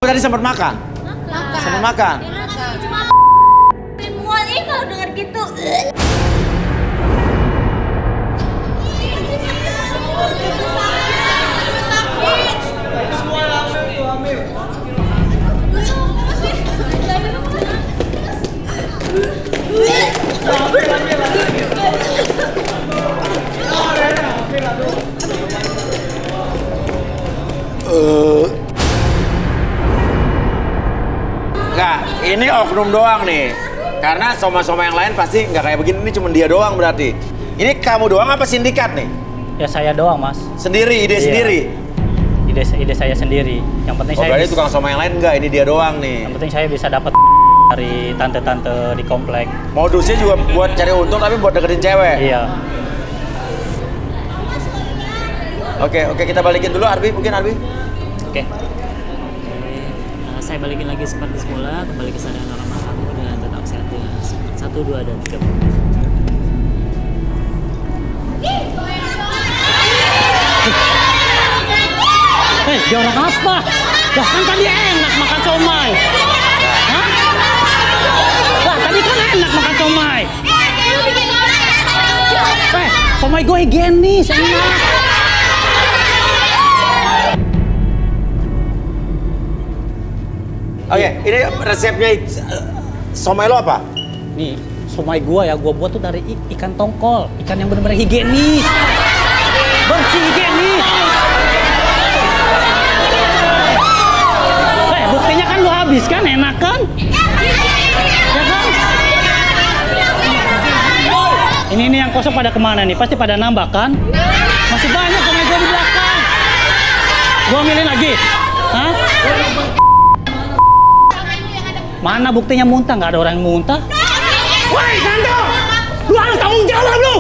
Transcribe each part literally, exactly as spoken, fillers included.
tadi sempat makan? Makan. Sempat makan? Cuma mual ini kalau denger gitu. Semua langsung tuh ambil. Uh. Enggak, ini oknum doang nih. Karena soma-soma yang lain pasti nggak kayak begini, ini cuma dia doang berarti. Ini kamu doang apa sindikat nih? Ya saya doang, Mas. Sendiri, ide Iya. sendiri? Ide, ide saya sendiri. Yang penting Oh, saya berarti bisa, tukang soma yang lain enggak, ini dia doang nih. yang penting saya bisa dapat dari tante-tante di komplek. Modusnya juga buat cari untung tapi buat deketin cewek. Iya. Oke, oke kita balikin dulu Arbi, mungkin Arbi. Oke. Uh, saya balikin lagi seperti semula, kembali ke sadar normal kamu dan tetap sehat ya. Satu, dua, dan tiga. Hei, dia orang apa? Lah kan tadi enak makan somai. Hah? Lah tadi kan enak makan somai. Eh, somai gue higienis, enak. Oke, ini resepnya somai lo apa? Nih, somai gua ya, gua buat tuh dari ikan tongkol, ikan yang benar-benar higienis, bersih higienis. Eh, buktinya kan lu habis kan, enak kan? Ya kan? Ini ini yang kosong pada kemana nih? Pasti pada nambah kan? Masih banyak somai gua di belakang. Gua milih lagi, hah? Mana buktinya muntah? Nggak ada orang yang muntah. Woi, Santo! Lu harus tanggung jawab lu!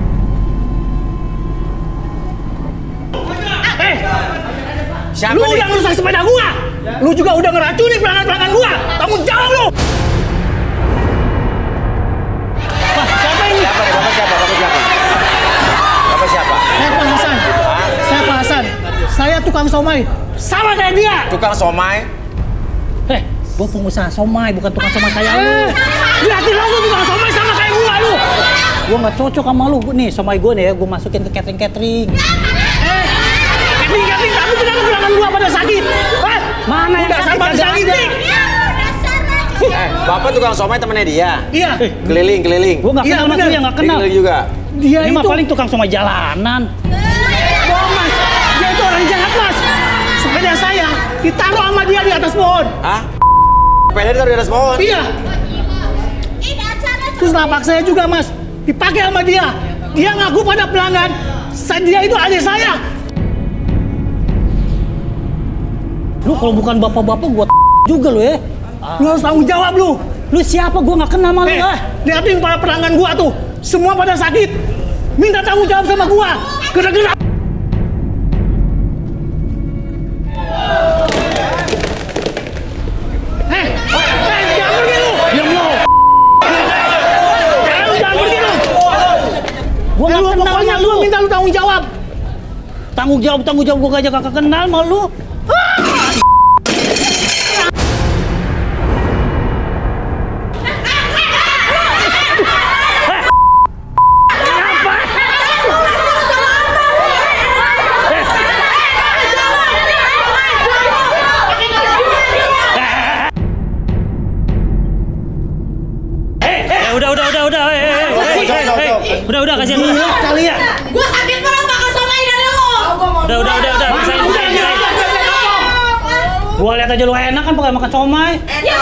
Eh! Siapa Lu nih? udah ngerusak sepeda gua! Lu juga udah ngeracuni pelanggan-pelanggan gua! Tanggung jawab lu! Wah, siapa ini? Siapa nih? Bapak siapa? Bapak siapa? Bapak siapa? Saya Pak Hasan. Hah? Saya Pak Hasan. Saya tukang somai. Sama kayak dia! Tukang somai? Eh, gua pengusaha somai, bukan tukang somai kayak lu. Lihatin lu tukang somai sama kayak gua lu. Gua nggak cocok sama lu. Nih, somai gua nih ya, gua masukin ke catering-catering. Eh, catering-catering tapi kenapa pelanggan gua pada sakit? Eh, mana yang sakit kagak ada? Eh, Bapak tukang somai temennya dia? Iya. Keliling, keliling. Gua nggak Iya, kenal sama bener. dia, nggak kenal. Keliling juga? Dia Ini itu mah paling tukang somai jalanan. Bohong, Mas. Dia itu orang jahat, Mas. Sepeda saya ditaruh sama dia di atas pohon. Hah? Sepeda ditaruh di atas pohon? Iya. Terus lapak saya juga, Mas. Dipakai sama dia. Dia ngaku pada pelanggan. sa- Dia itu adik saya. Lu kalau bukan bapak-bapak gua juga lu ya. Lu harus tanggung jawab lu. Lu siapa? Gua nggak kenal sama lu. Eh, Ah. lihatin para pelanggan gua tuh. Semua pada sakit. Minta tanggung jawab sama gua. Gara-gara. Eh, eh, jangan pergi lu. Diam lu. Jangan lu, jangan pergi lu. Gua Ya, nggak lu kenal pokoknya sama lu lu. minta lu tanggung jawab. Tanggung jawab, tanggung jawab, gua aja kakak kenal sama lu. Eh, udah, udah, udah, udah. Eh, eh, eh, eh, eh, eh. Udah, udah, kasihan. Gila kali ya. Gua sakit perut makan somai dari lu. Udah, udah, udah, udah. Bisa, bisa, bisa. Gua lihat aja lu enak kan pakai makan somai. Ya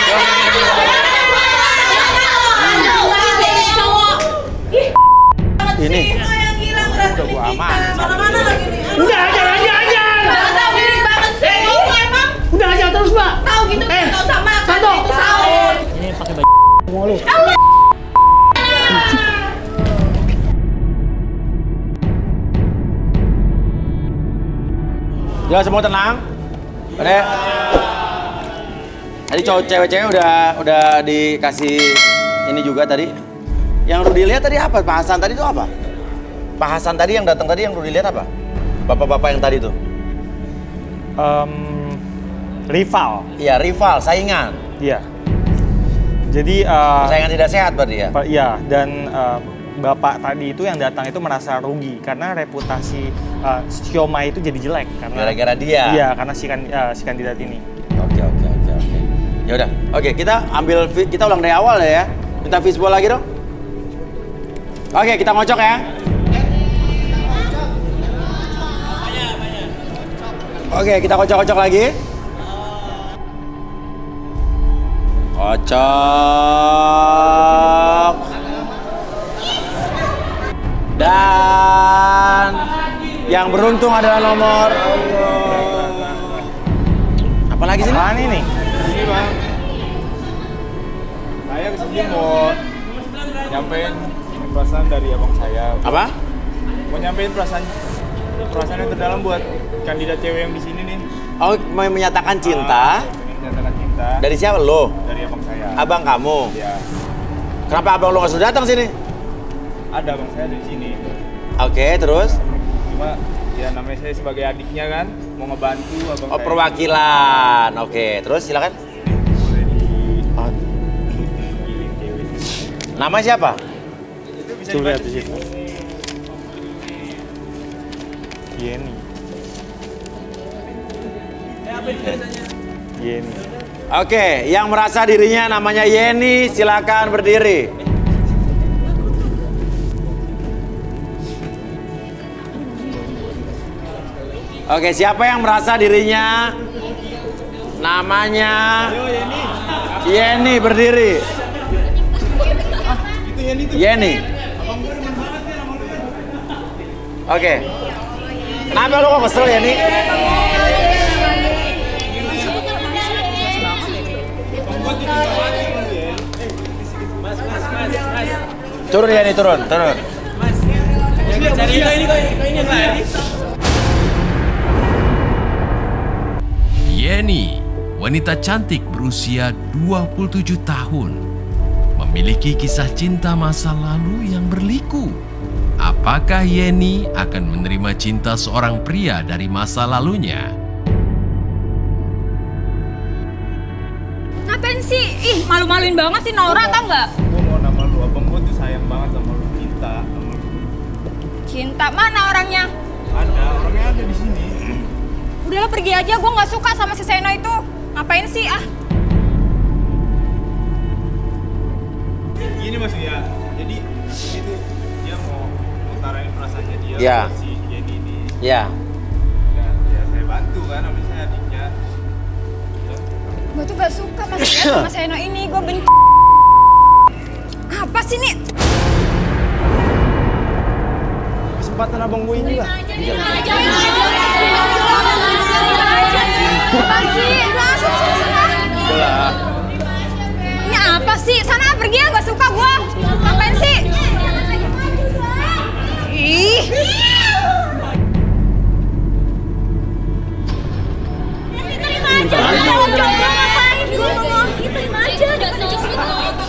Ini. yang hilang berarti. Udah gua aman. Mana-mana lagi nih. Udah ajar aja aja. Gak tau diri banget sih. Lu emang Udah ajar terus, Mbak. tahu gitu Eh, nggak usah makan Santo. itu sahur. Ini pakai baju Mau lu. Ya semua tenang. Udah. Tadi cowok cewek-cewek udah udah dikasih ini juga tadi. Yang Rudi lihat tadi apa? Pak Hasan tadi itu apa? Pak Hasan tadi yang datang tadi yang Rudi lihat apa? Bapak-bapak yang tadi tuh. Em, rival. Iya, rival, saingan. Iya. Jadi uh, saingan tidak sehat berarti ya? Iya, dan uh, Bapak tadi itu yang datang itu merasa rugi karena reputasi uh, siomay itu jadi jelek karena gara-gara dia. Iya, karena si, kan, uh, si kandidat ini. Oke, oke, oke, oke. Ya udah. Oke, kita ambil kita ulang dari awal ya. Minta fishbowl lagi dong. Oke, kita ngocok ya. Oke, kita kocok-kocok lagi. Kocok. Dan yang beruntung adalah nomor. Apa lagi sih? Apaan ini? Ini bang, saya kesini mau nyampein perasaan dari abang saya. Apa? Mau nyampein perasaan perasaan yang terdalam buat kandidat cewek yang di sini nih. Oh, mau menyatakan cinta? Ah, menyatakan cinta. Dari siapa lo? Dari abang saya. Abang kamu? Ya. Kenapa abang lo nggak sudah datang sini? Ada abang saya dari sini. Oke, terus? Cuma ya namanya saya sebagai adiknya kan mau ngebantu abang Oh, saya. perwakilan. Oke, terus silakan. Boleh di Oh. giling cewek. Nama siapa? Itu bisa Tuh lihat dibantu di situ. Yeni. Yeni. Oke, yang merasa dirinya namanya Yeni, silakan berdiri. Oke, siapa yang merasa dirinya namanya Yeni, berdiri. Yeni. Oke. Kenapa lo kok kesel Yeni? Turun Yeni, turun, turun. Yeni, wanita cantik berusia dua puluh tujuh tahun, memiliki kisah cinta masa lalu yang berliku. Apakah Yeni akan menerima cinta seorang pria dari masa lalunya? Ngapain sih? Ih, malu-maluin banget sih Nora, tau nggak? Gue mau nama lu, abang gue tuh sayang banget sama lu, cinta sama lu. Cinta mana orangnya? Ada, orangnya ada di sini. Udahlah pergi aja, gue nggak suka sama si Seno itu. Ngapain sih ah? Gini Mas ya, jadi ini tuh dia mau utarain perasaannya dia Ya. buat si Yeni ini. Ya. Ya, ya saya bantu kan, habis saya adiknya. Ya. Gue tuh gak suka mas ya sama Seno ini, gue benci. Apa sih nih? Kesempatan abang gue ini lah. Apa sih? Udah, sana, sana, sana. Udah. Ini apa sih? Sana pergi ya, gak suka gue. Ngapain sih? Ih. Terima aja. Coba ngapain? Gue ngomong, terima aja. Jangan coba.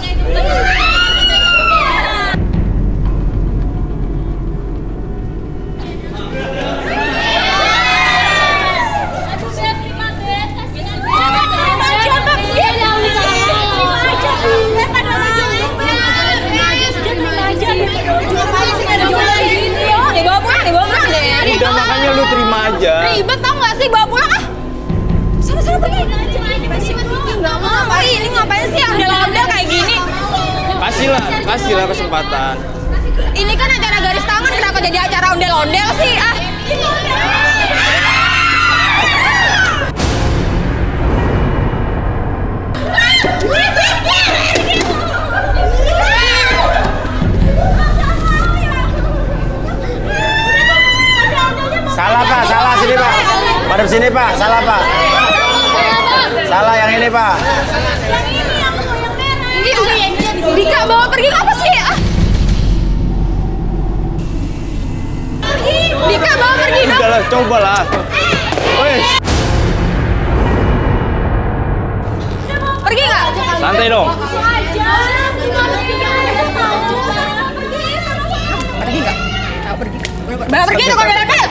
Udah makanya lu terima aja. Ribet tau gak sih, bawa pulang ah. Sana-sana pergi. Gak mau, ini ngapain sih ondel-ondel kayak gini? Kasihlah, kasihlah kesempatan. Ini kan acara garis tangan, kenapa jadi acara ondel-ondel sih ah? Salah Pak, salah sini Pak. Madep sini Pak, salah Pak. Salah yang ini Pak. Ini udah Dika bawa pergi apa sih? Ah. Dika bawa pergi dong. Udah lah, cobalah. Woi, Pergi nggak? santai dong. Pergi nggak? Pergi. Pergi tuh kalau